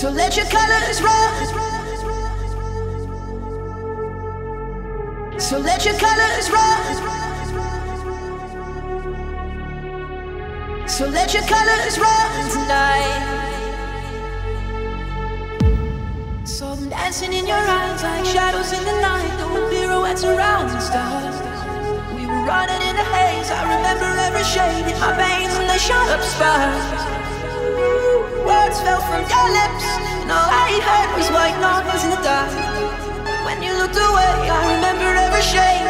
So let your colors run. So let your colors run. So let your colors run tonight. Saw them dancing in your eyes like shadows in the night, doing pirouettes around the stars. We were running in the haze, I remember every shade in my veins and they shot up sparks. Words fell from your lips, and all I heard was white noise in the dark. When you looked away, I remember every shade.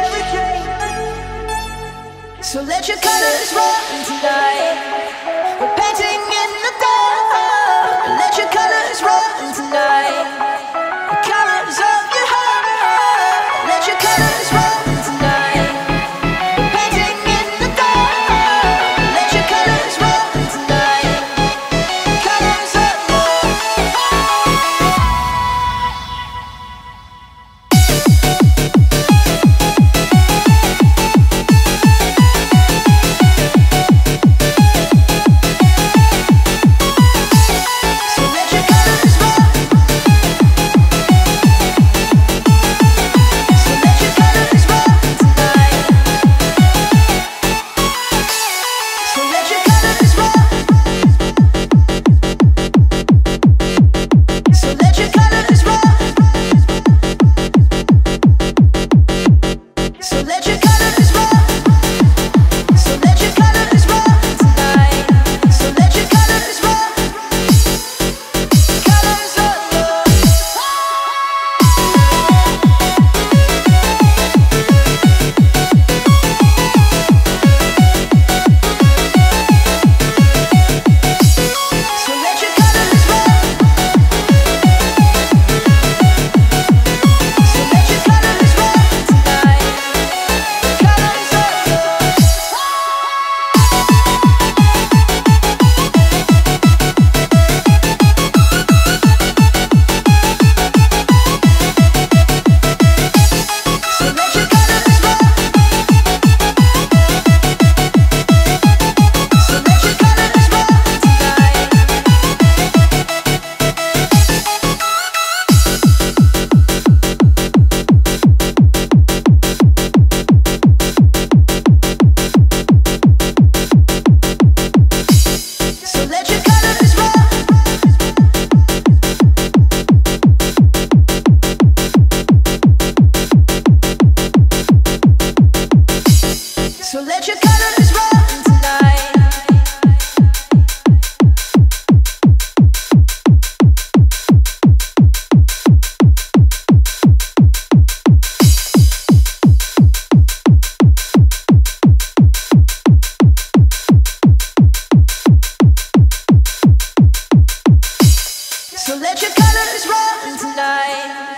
So let your colors run tonight. We're painting in the dark. Let your colors run tonight. The colors of your heart. Let your colors run tonight. We're painting in the dark. Let your colors run tonight. The colors of So let your colors run tonight.